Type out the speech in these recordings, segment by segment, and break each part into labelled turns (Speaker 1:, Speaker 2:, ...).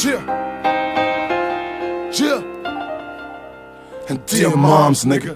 Speaker 1: Cheer. Cheer. And dear Moms, nigga.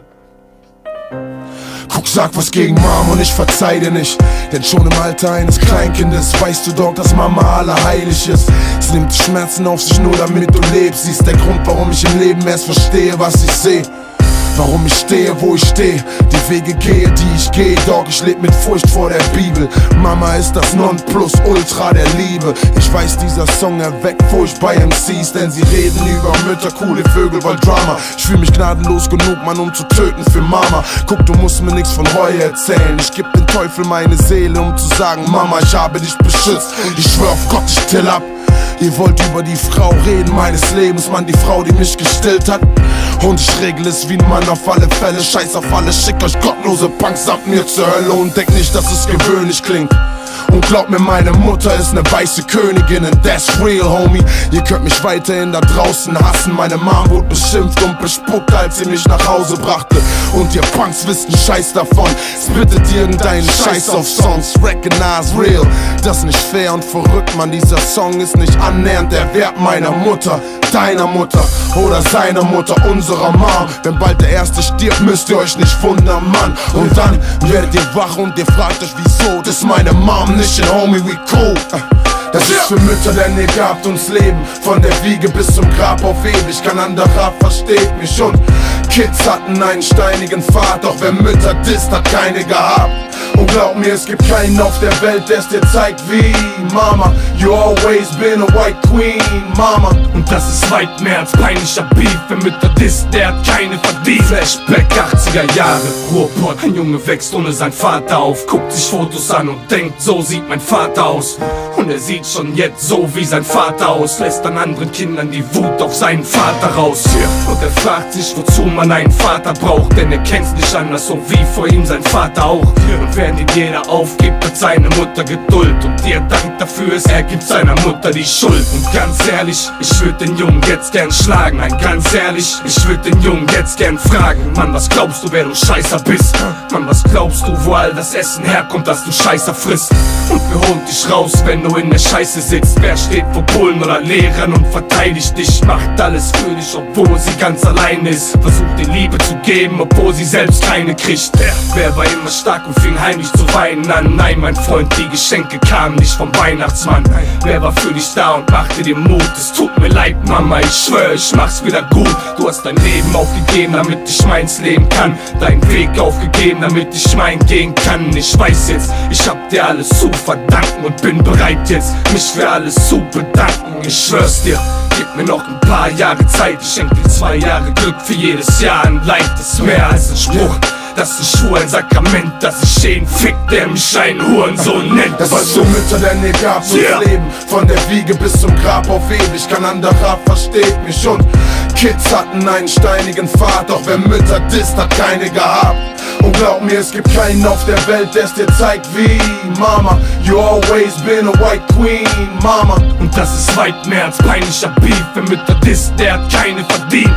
Speaker 1: Guck, sag was gegen Mom und ich verzeih dir nicht. Denn schon im Alter eines Kleinkindes weißt du doch, dass Mama allerheilig ist. Sie nimmt die Schmerzen auf sich nur damit du lebst. Sie ist der Grund, warum ich im Leben erst verstehe, was ich sehe. Warum ich stehe, wo ich stehe, die Wege gehe, die ich gehe. Doch ich lebe mit Furcht vor der Bibel. Mama ist das Nonplusultra der Liebe. Ich weiß, dieser Song erweckt Furcht bei MCs, denn sie reden über Mütter, coole Vögel, wollen Drama. Ich fühl mich gnadenlos genug, Mann, um zu töten für Mama. Guck, du musst mir nichts von Reue erzählen. Ich geb den Teufel meine Seele, um zu sagen, Mama, ich habe dich beschützt. Und ich schwör auf Gott, ich till ab. Ihr wollt über die Frau reden meines Lebens, Mann, die Frau, die mich gestillt hat. Und ich regel es wie ein Mann auf alle Fälle. Scheiß auf alles, schickt euch gottlose Punks samt mir zur Hölle. Und denkt nicht, dass es gewöhnlich klingt. Und glaubt mir, meine Mutter ist ne weiße Königin and that's real, homie. Ihr könnt mich weiterhin da draußen hassen. Meine Mom wurde beschimpft und bespuckt, als sie mich nach Hause brachte. Und ihr Punks wisst einen Scheiß davon. Spittet irgendeinen Scheiß auf Songs. Recognize real. Das ist nicht fair und verrückt, Mann. Dieser Song ist nicht annähernd der Wert meiner Mutter, deiner Mutter oder seiner Mutter, unserer Mom. Wenn bald der Erste stirbt, müsst ihr euch nicht wundern, Mann. Und dann werdet ihr wach und ihr fragt euch, wieso. Das ist meine Mom nicht, and homie, we cool. Das ist für Mütter, denn ihr gabt uns Leben. Von der Wiege bis zum Grab auf ewig. Kein anderer versteht mich. Und Kids hatten einen steinigen Pfad. Doch wer Mütter disst, hat keine gehabt. Und glaub mir, es gibt keinen auf der Welt, der es dir zeigt wie Mama, you always been a white queen, Mama.
Speaker 2: Und das ist weit mehr als peinlicher Beef. Wer Mütter disst, der hat keine verdient. Flashback 80er Jahre, Ruhrpott. Ein Junge wächst ohne seinen Vater auf, guckt sich Fotos an und denkt, so sieht mein Vater aus. Und er sieht schon jetzt so wie sein Vater aus, lässt an anderen Kindern die Wut auf seinen Vater raus. Und er fragt sich, wozu man einen Vater braucht, denn er kennt's nicht anders, so wie vor ihm sein Vater auch. Und während ihn jeder aufgibt, hat seine Mutter Geduld. Und ihr Dank dafür ist, er gibt seiner Mutter die Schuld. Und ganz ehrlich, ich würd den Jungen jetzt gern schlagen. Nein, ganz ehrlich, ich würd den Jungen jetzt gern fragen. Mann, was glaubst du, wer du Scheißer bist? Mann, was glaubst du, wo all das Essen herkommt, das du Scheißer frisst? Und wir holen dich raus, wenn du in der Scheiße sitzt. Wer steht vor Bullen oder Lehrern und verteidigt dich? Macht alles für dich, obwohl sie ganz allein ist. Versucht dir Liebe zu geben, obwohl sie selbst keine kriegt. Wer war immer stark und fing heimlich zu weinen an? Nein, mein Freund, die Geschenke kamen nicht vom Weihnachtsmann. Wer war für dich da und machte dir Mut? Es tut mir leid, Mama, ich schwör, ich mach's wieder gut. Du hast dein Leben aufgegeben, damit ich meins leben kann. Deinen Weg aufgegeben, damit ich mein gehen kann. Ich weiß jetzt, ich hab dir alles zu verdanken und bin bereit jetzt, mich für alles zu bedanken. Ich schwör's dir, gib mir noch ein paar Jahre Zeit. Ich schenk dir 2 Jahre Glück für jedes Jahr. Ein Leid ist mehr als ein Spruch. Das ist ein Schwur, ein Sakrament, dass ich jeden fick, der mich einen Hurensohn nennt.
Speaker 1: Das ist so Mütter, denn ihr gabt uns Leben. Von der Wiege bis zum Grab auf ewig. Kein anderer versteht mich. Und Kids hatten einen steinigen Pfad. Doch wer Mütter disst, hat keine gehabt. Und glaub mir, es gibt keinen auf der Welt, der es dir zeigt wie Mama, you always been a white queen, Mama.
Speaker 2: Und das ist weit mehr als peinlicher Beef. Wer Mütter disst, der hat keine verdient.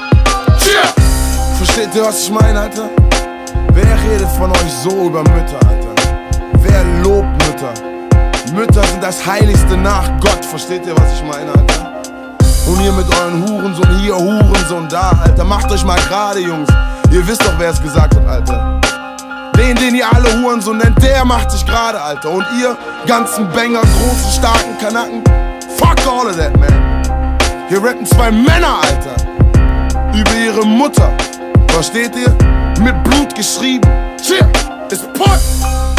Speaker 1: Versteht ihr, was ich meine, Alter? Wer redet von euch so über Mütter, Alter? Wer lobt Mütter? Mütter sind das Heiligste nach Gott, versteht ihr, was ich meine, Alter? Und ihr mit euren Hurensohn hier, Hurensohn da, Alter, macht euch mal gerade, Jungs. Ihr wisst doch, wer es gesagt hat, Alter. Den ihr alle Hurensohn nennt, der macht sich gerade, Alter. Und ihr ganzen Banger, großen, starken Kanaken, fuck all of that, man. Hier rappen 2 Männer, Alter, über ihre Mutter. Versteht ihr? Mit Blut geschrieben. Cheer, ist Pott.